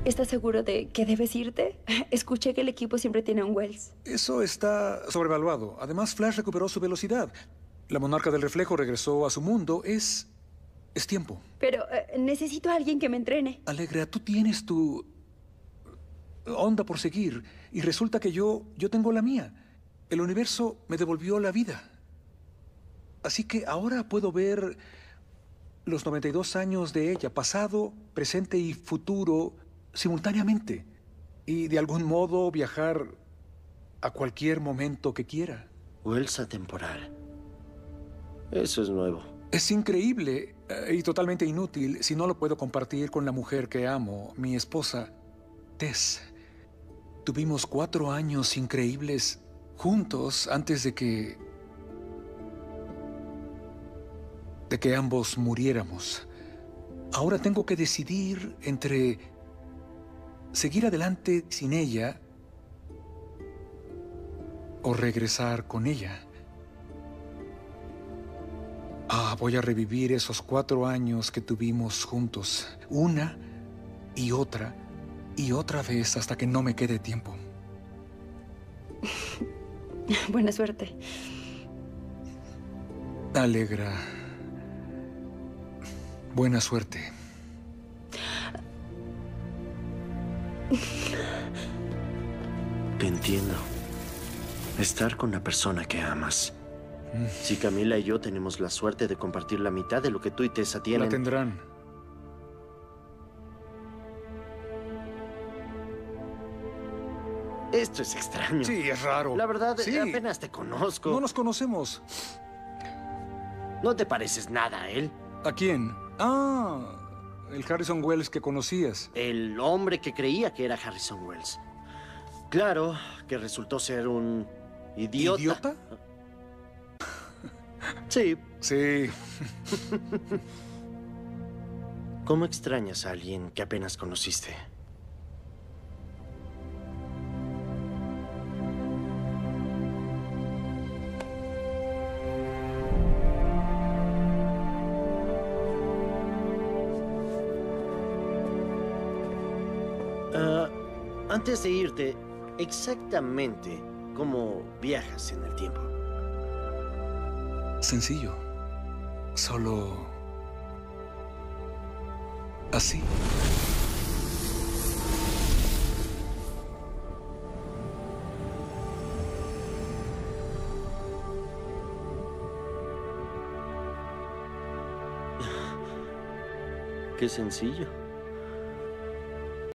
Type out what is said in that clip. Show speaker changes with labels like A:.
A: ¿Estás seguro de que debes irte? Escuché que el equipo siempre tiene un Wells.
B: Eso está sobrevaluado. Además, Flash recuperó su velocidad. La monarca del reflejo regresó a su mundo. Es tiempo.
A: Pero necesito a alguien que me entrene.
B: Alegra, tú tienes tu onda por seguir. Y resulta que yo tengo la mía. El universo me devolvió la vida. Así que ahora puedo ver los 92 años de ella, pasado, presente y futuro, simultáneamente. Y de algún modo viajar a cualquier momento que quiera.
C: Wells atemporal. Eso es nuevo.
B: Es increíble y totalmente inútil si no lo puedo compartir con la mujer que amo, mi esposa, Tess. Tuvimos 4 años increíbles juntos antes de que ambos muriéramos. Ahora tengo que decidir entre seguir adelante sin ella o regresar con ella. Voy a revivir esos 4 años que tuvimos juntos, una y otra vez hasta que no me quede tiempo.
A: Buena suerte.
B: Alegra. Buena suerte.
C: Entiendo. Estar con la persona que amas. Si Camila y yo tenemos la suerte de compartir la mitad de lo que tú y Tessa tienen...
B: La tendrán.
C: Esto es extraño.
B: Sí, es raro.
C: La verdad,
B: sí.
C: apenas te conozco.
B: No nos conocemos.
C: No te pareces nada a él.
B: ¿A quién? El Harrison Wells que conocías.
C: El hombre que creía que era Harrison Wells. Claro, que resultó ser un idiota.
B: ¿Idiota?
C: Sí.
B: Sí.
C: ¿Cómo extrañas a alguien que apenas conociste? Antes de irte, exactamente cómo viajas en el tiempo.
B: Sencillo. Solo... así.
C: Qué sencillo.